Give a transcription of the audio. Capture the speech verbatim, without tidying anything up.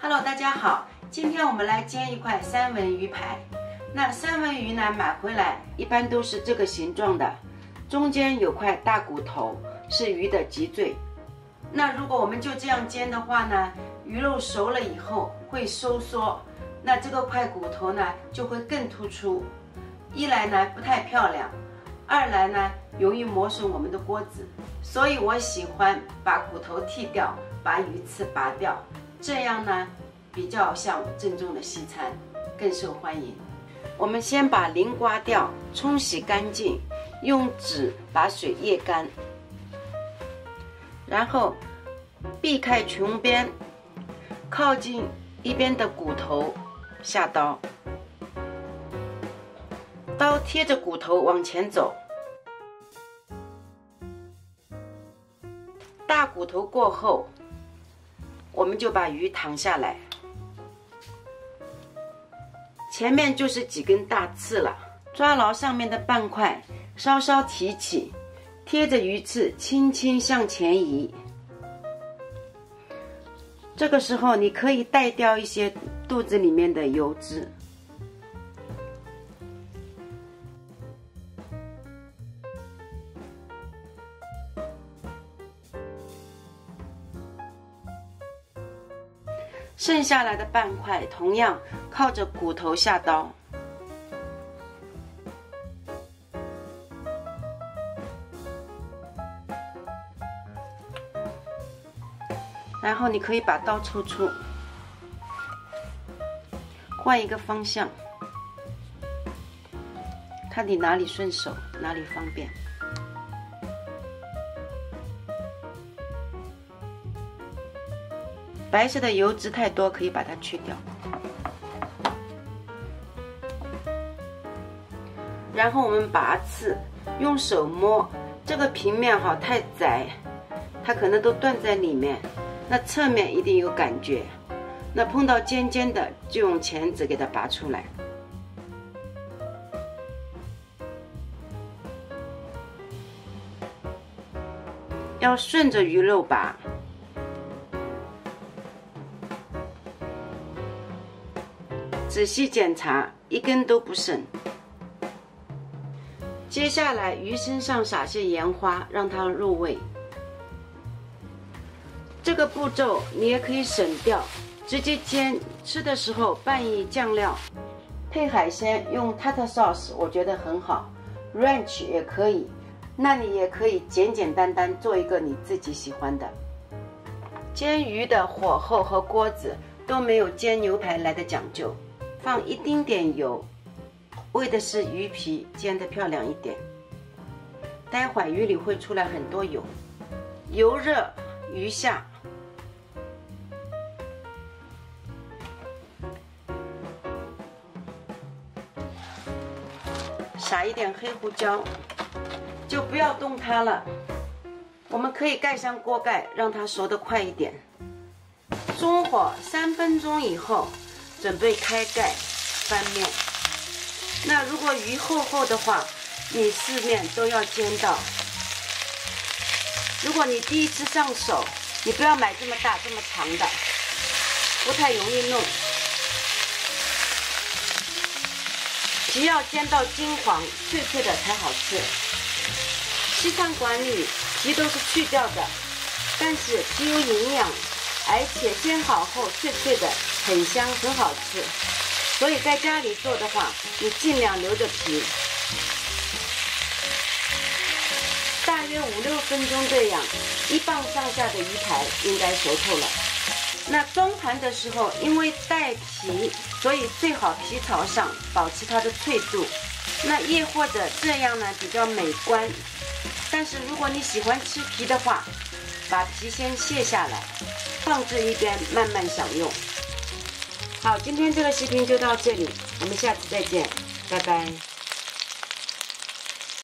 Hello， 大家好，今天我们来煎一块三文鱼排。那三文鱼呢，买回来一般都是这个形状的，中间有块大骨头，是鱼的脊椎。那如果我们就这样煎的话呢，鱼肉熟了以后会收缩，那这个块骨头呢就会更突出。一来呢不太漂亮，二来呢容易磨损我们的锅子，所以我喜欢把骨头剔掉，把鱼刺拔掉。这样呢，比较像正宗的西餐，更受欢迎。我们先把鳞刮掉，冲洗干净，用纸把水液干，然后避开裙边，靠近一边的骨头下刀，刀贴着骨头往前走，大骨头过后，我们就把鱼躺下来，前面就是几根大刺了，抓牢上面的半块，稍稍提起，贴着鱼刺轻轻向前移。这个时候你可以带掉一些肚子里面的油脂。剩下来的半块同样靠着骨头下刀，然后你可以把刀抽出，换一个方向，看你哪里顺手，哪里方便。白色的油脂太多，可以把它去掉。然后我们拔刺，用手摸这个平面哈太窄，它可能都断在里面。那侧面一定有感觉，那碰到尖尖的就用钳子给它拔出来。要顺着鱼肉拔。仔细检查，一根都不剩。接下来，鱼身上撒些盐花，让它入味。这个步骤你也可以省掉，直接煎，吃的时候拌以酱料，配海鲜用 tartar sauce， 我觉得很好 ，ranch 也可以。那你也可以简简单单做一个你自己喜欢的。煎鱼的火候和锅子都没有煎牛排来的讲究。放一丁点油，为的是鱼皮煎得漂亮一点。待会儿鱼里会出来很多油，油热鱼下，撒一点黑胡椒，就不要动它了。我们可以盖上锅盖，让它熟得快一点。中火三分钟以后。准备开盖翻面。那如果鱼厚厚的话，你四面都要煎到。如果你第一次上手，你不要买这么大这么长的，不太容易弄。皮要煎到金黄脆脆的才好吃。西餐馆里皮都是去掉的，但是皮有营养，而且煎好后脆脆的。很香，很好吃，所以在家里做的话，你尽量留着皮。大约五六分钟这样，一磅上下的鱼排应该熟透了。那装盘的时候，因为带皮，所以最好皮朝上，保持它的脆度。那亦或者这样呢，比较美观。但是如果你喜欢吃皮的话，把皮先卸下来，放置一边，慢慢享用。好，今天这个视频就到这里，我们下次再见，拜拜。